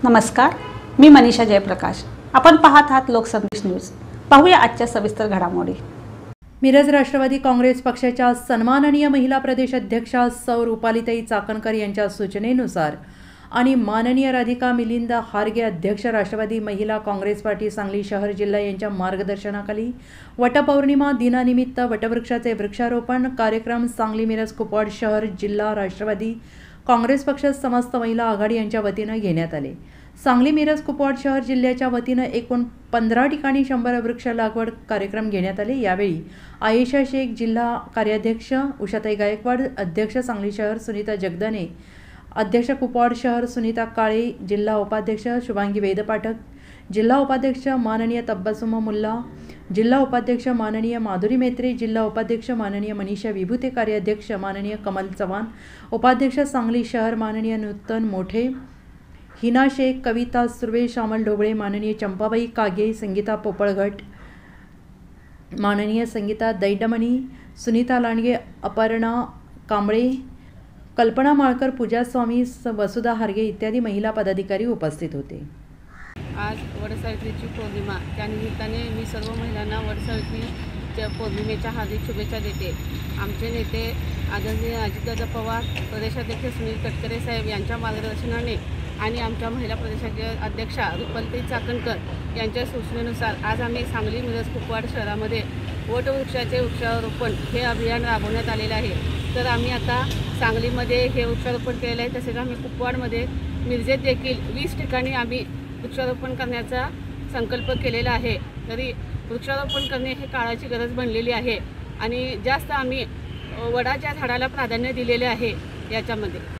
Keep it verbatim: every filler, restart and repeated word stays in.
नमस्कार, मी मनीषा जयप्रकाश। आपण पाहत आहात लोकसंदेश न्यूज। पाहूया आजच्या सविस्तर घडामोडी। मिरज राष्ट्रवादी काँग्रेस पक्षाच्या सन्माननीय महिला प्रदेश अध्यक्षा सौ रुपालीताई चाकणकर यांच्या सूचनेनुसार आणि माननीय राधिका मिलिंद हारगे अध्यक्ष राष्ट्रवादी महिला काँग्रेस पार्टी सांगली शहर जिल्हा यांच्या मार्गदर्शनाखाली वटपौर्णिमा दिनानिमित्त वटवृक्षाचे वृक्षारोपण कार्यक्रम सांगली मिरज कुपवाड शहर जिल्हा राष्ट्रवादी काँग्रेस पक्ष समस्त महिला आघाडी यांच्या वतीने घेण्यात आले। सांगली मिरज कुपवाड शहर जिल्ह्याच्या वतीने एकूण पंधरा ठिकाणी शंभर वृक्ष लागवड कार्यक्रम घेण्यात आले। यावेळी आयेशा शेख जिल्हा कार्याध्यक्ष, उषाताई गायकवाड अध्यक्ष सांगली शहर, सुनीता जगदने अध्यक्ष कुपवाड शहर, सुनीता काळे जिल्हा उपाध्यक्ष, शुभांगी वेदपाठक जिल्हा उपाध्यक्ष, माननीय तब्बसुम मुल्ला जिल्हा उपाध्यक्ष, माननीय माधुरी मेत्रे जिल्हा उपाध्यक्ष, माननीय मनीषा विभूते कार्याध्यक्ष, माननीय कमल चव्हाण उपाध्यक्ष सांगली शहर, माननीय नूतन मोठे, हिना शेख, कविता सुर्वे, श्यामल ढोबळे, माननीय चंपाबाई कागे, संगीता पोपळघट, माननीय संगीता दैडमणी, सुनीता लांडगे, अपर्णा कांबळे, कल्पना माळकर, पूजा स्वामी, वसुधा हारगे इत्यादी महिला पदाधिकारी उपस्थित होते। आज वटसावित्रीची पौर्णिमा, त्यानिमित्ताने मी सर्व महिलांना वटसावित्रीच्या पौर्णिमेच्या हार्दिक शुभेच्छा देते। आमचे नेते आदरणीय अजितदादा पवार, प्रदेशाध्यक्ष सुनील तटकरे साहेब यांच्या मार्गदर्शनाने आणि आमच्या महिला प्रदेशाच्या अध्यक्षा रुपालीताई चाकणकर यांच्या सूचनेनुसार आज आम्ही सांगली मिरज कुपवाड शहरामध्ये वटवृक्षाचे वृक्षारोपण हे अभियान राबवण्यात आलेले आहे। तर आम्ही आता सांगलीमध्ये हे वृक्षारोपण केलेलं आहे, तसेच आम्ही कुपवाडमध्ये मिरजेत देखील वीस ठिकाणी आम्ही वृक्षारोपण करण्याचा संकल्प केलेला आहे। तरी वृक्षारोपण करणे हे काळाची गरज बनलेली आहे आणि जास्त आम्ही वडाच्या झाडाला प्राधान्य दिलेले आहे याच्यामध्ये।